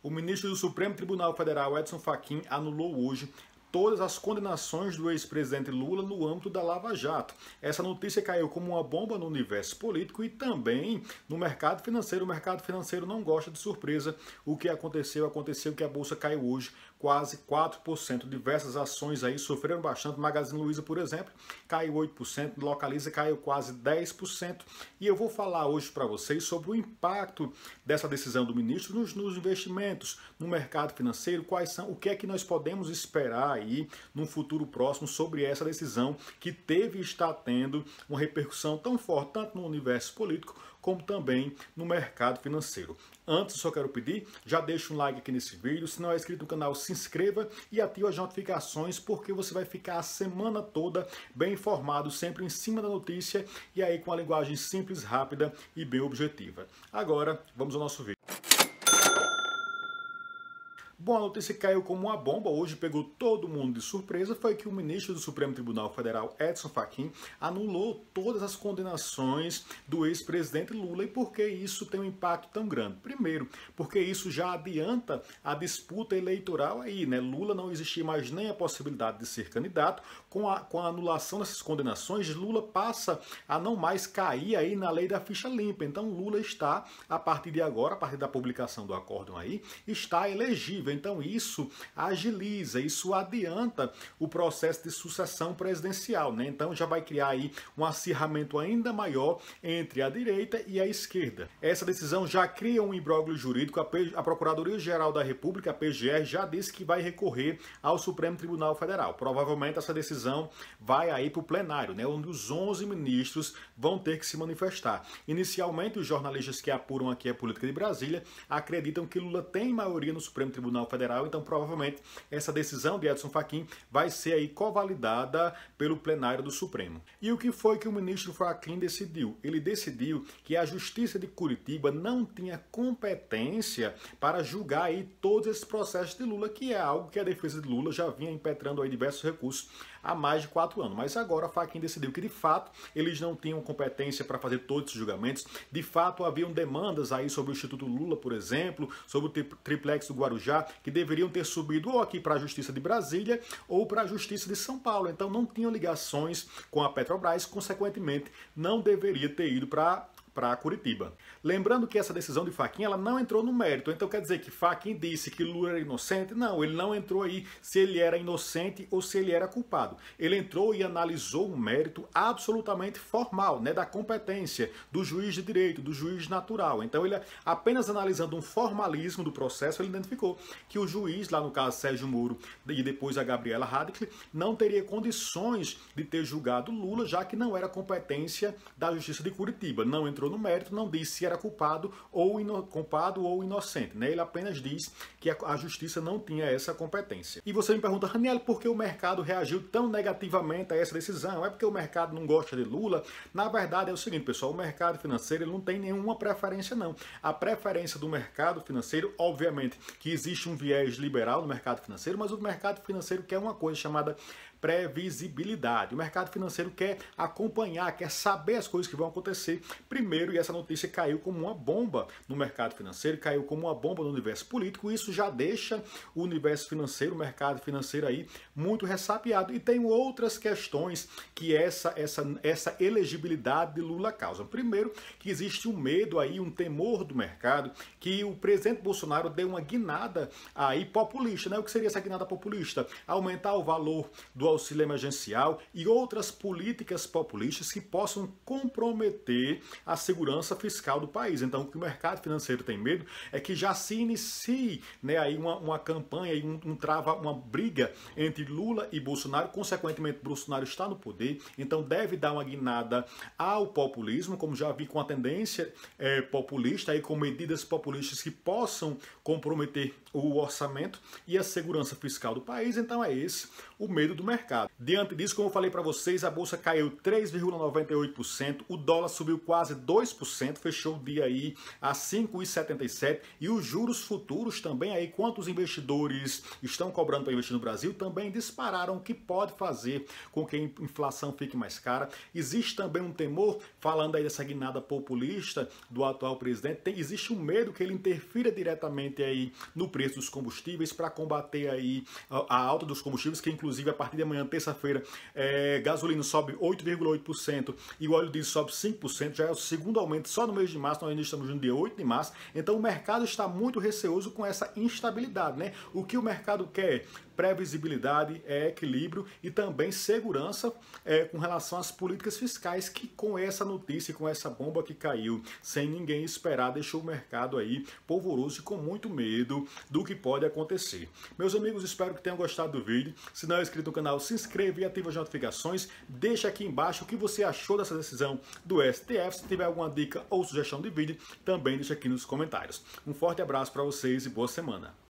O ministro do Supremo Tribunal Federal, Edson Fachin, anulou hoje todas as condenações do ex-presidente Lula no âmbito da Lava Jato. Essa notícia caiu como uma bomba no universo político e também no mercado financeiro. O mercado financeiro não gosta de surpresa. O que aconteceu que a bolsa caiu hoje quase 4%. Diversas ações aí sofreram bastante. Magazine Luiza, por exemplo, caiu 8%, Localiza caiu quase 10%. E eu vou falar hoje para vocês sobre o impacto dessa decisão do ministro nos investimentos, no mercado financeiro, o que é que nós podemos esperar aí no futuro próximo sobre essa decisão que teve e está tendo uma repercussão tão forte, tanto no universo político como também no mercado financeiro. Antes, eu só quero pedir, já deixa um like aqui nesse vídeo, se não é inscrito no canal, se inscreva e ative as notificações, porque você vai ficar a semana toda bem informado, sempre em cima da notícia, e aí com a linguagem simples, rápida e bem objetiva. Agora, vamos ao nosso vídeo. Bom, a notícia que caiu como uma bomba, hoje pegou todo mundo de surpresa, foi que o ministro do Supremo Tribunal Federal, Edson Fachin, anulou todas as condenações do ex-presidente Lula. E por que isso tem um impacto tão grande? Primeiro, porque isso já adianta a disputa eleitoral aí, né? Lula não existia mais nem a possibilidade de ser candidato. Com a anulação dessas condenações, Lula passa a não mais cair aí na lei da ficha limpa. Então Lula está, a partir de agora, a partir da publicação do acórdão aí, está elegível. Então isso agiliza, isso adianta o processo de sucessão presidencial, né? Então já vai criar aí um acirramento ainda maior entre a direita e a esquerda. Essa decisão já cria um imbróglio jurídico. A Procuradoria-Geral da República, a PGR, já disse que vai recorrer ao Supremo Tribunal Federal. Provavelmente essa decisão vai aí para o plenário, né? Onde os 11 ministros vão ter que se manifestar. Inicialmente, os jornalistas que apuram aqui a política de Brasília acreditam que Lula tem maioria no Supremo Tribunal Federal, então provavelmente essa decisão de Edson Fachin vai ser aí covalidada pelo plenário do Supremo. E o que foi que o ministro Fachin decidiu? Ele decidiu que a Justiça de Curitiba não tinha competência para julgar aí todos esses processos de Lula, que é algo que a defesa de Lula já vinha impetrando aí diversos recursos há mais de 4 anos. Mas agora Fachin decidiu que de fato eles não tinham competência para fazer todos esses julgamentos. De fato haviam demandas aí sobre o Instituto Lula, por exemplo, sobre o triplex do Guarujá, que deveriam ter subido ou aqui para a Justiça de Brasília ou para a Justiça de São Paulo. Então não tinham ligações com a Petrobras, consequentemente não deveria ter ido para Curitiba. Lembrando que essa decisão de Fachin, ela não entrou no mérito. Então quer dizer que Fachin disse que Lula era inocente? Não, ele não entrou aí se ele era inocente ou se ele era culpado. Ele entrou e analisou um mérito absolutamente formal, né, da competência do juiz de direito, do juiz natural. Então ele, apenas analisando um formalismo do processo, ele identificou que o juiz, lá no caso Sérgio Moro e depois a Gabriela Radcliffe, não teria condições de ter julgado Lula, já que não era competência da Justiça de Curitiba. Não entrou no mérito, não disse se era culpado ou inocente, né? Ele apenas diz que a justiça não tinha essa competência. E você me pergunta, Raniel, por que o mercado reagiu tão negativamente a essa decisão? É porque o mercado não gosta de Lula? Na verdade é o seguinte, pessoal, o mercado financeiro ele não tem nenhuma preferência, não. A preferência do mercado financeiro, obviamente que existe um viés liberal no mercado financeiro, mas o mercado financeiro quer uma coisa chamada previsibilidade. O mercado financeiro quer acompanhar, quer saber as coisas que vão acontecer primeiro, e essa notícia caiu como uma bomba no mercado financeiro, caiu como uma bomba no universo político. Isso já deixa o universo financeiro, o mercado financeiro aí muito ressabiado. E tem outras questões que essa elegibilidade de Lula causa. Primeiro, que existe um medo aí, um temor do mercado que o presidente Bolsonaro dê uma guinada aí populista, né? O que seria essa guinada populista? Aumentar o valor do auxílio emergencial e outras políticas populistas que possam comprometer a segurança fiscal do país. Então, o que o mercado financeiro tem medo é que já se inicie, né, aí uma campanha, uma briga entre Lula e Bolsonaro. Consequentemente, Bolsonaro está no poder, então deve dar uma guinada ao populismo, como já vi, com a tendência populista, aí, com medidas populistas que possam comprometer o orçamento e a segurança fiscal do país. Então é esse o medo do mercado. mercado. Diante disso, como eu falei para vocês, a bolsa caiu 3,98%, o dólar subiu quase 2%, fechou o dia aí a 5,77, e os juros futuros também aí, quanto os investidores estão cobrando para investir no Brasil, também dispararam, o que pode fazer com que a inflação fique mais cara. Existe também um temor, falando aí dessa guinada populista do atual presidente, existe um medo que ele interfira diretamente aí no preço dos combustíveis para combater aí a alta dos combustíveis, que inclusive a partir de amanhã, terça-feira, gasolina sobe 8,8% e o óleo diesel sobe 5%, já é o segundo aumento só no mês de março, nós ainda estamos no dia 8 de março, então o mercado está muito receoso com essa instabilidade, né? O que o mercado quer? Previsibilidade, equilíbrio e também segurança com relação às políticas fiscais, que com essa notícia, com essa bomba que caiu, sem ninguém esperar, deixou o mercado aí polvoroso e com muito medo do que pode acontecer. Meus amigos, espero que tenham gostado do vídeo. Se não é inscrito no canal, se inscreva e ative as notificações. Deixa aqui embaixo o que você achou dessa decisão do STF. Se tiver alguma dica ou sugestão de vídeo, também deixa aqui nos comentários. Um forte abraço para vocês e boa semana.